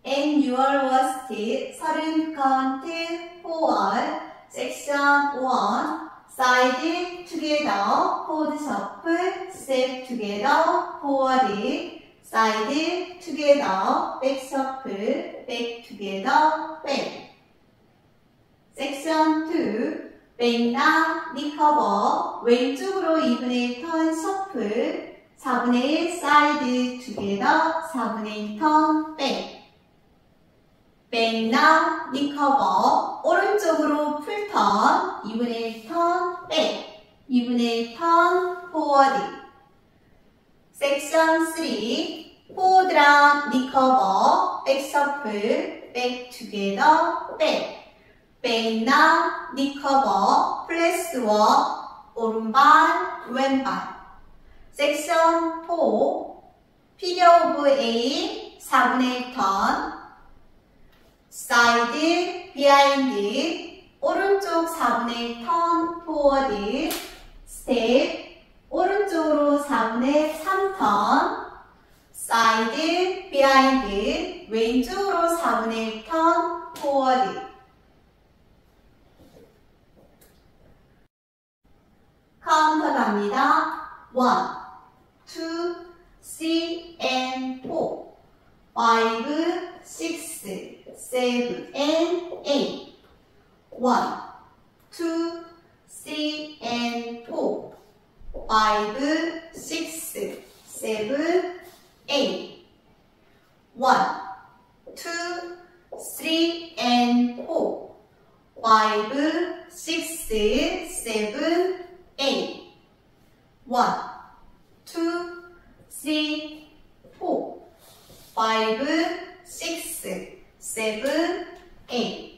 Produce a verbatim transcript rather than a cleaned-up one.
Annual Worst third count four section one side together forward shuffle step together forward side together back shuffle back together back. Section two bend down recover 왼쪽으로 이분의 일 턴 셔플 사분의 일 사이드 together 사분의 일 턴 back. bend down recover 오른쪽으로 풀턴 이분의 일 턴 back 이분의 일 턴 forward. Section three forward down recover back shuffle back together back. bend down recover press work 오른발 왼발. Section four figure of eight 사분의 일 턴 side behind 오른쪽 사분의 일 턴 forward step 오른쪽으로 사분의 삼 턴 side behind 왼쪽으로 사분의 일 턴 forward. 카운터 갑니다. one, two, three, and four, five, six, seven, and eight. one, two, three, and four, five, six, seven, eight. one, two, three, and four, five, six, seven, eight. one, two, three, four, five, six, seven, eight.